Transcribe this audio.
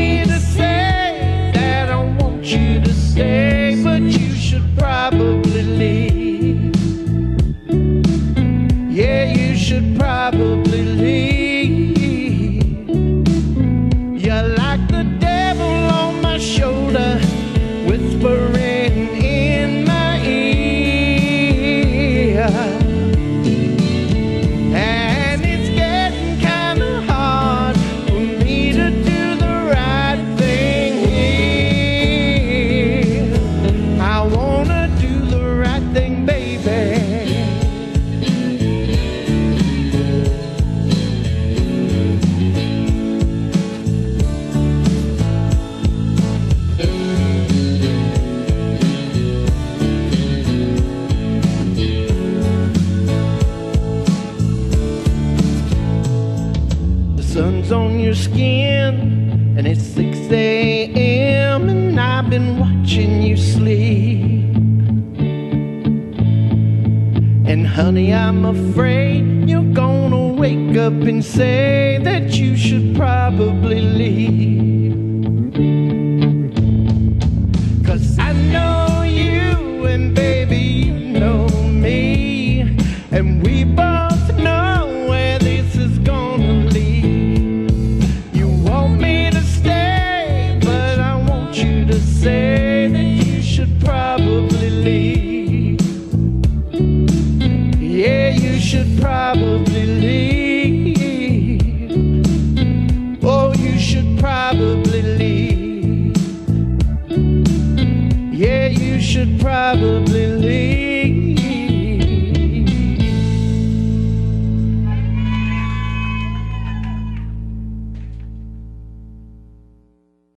me to say that I want you to stay, but you should probably leave. Yeah, you should probably leave. You're like the devil on my shoulder, whispering in my ear. And it's getting kind of hard for me to do the right thing here. I wanna do the right thing, baby. Sun's on your skin and it's 6 a.m. and I've been watching you sleep. And honey, I'm afraid you're gonna wake up and say that you should probably leave. 'Cause I know you and baby you know me, and we both know where this is gonna lead. Say that you should probably leave. Yeah, you should probably leave.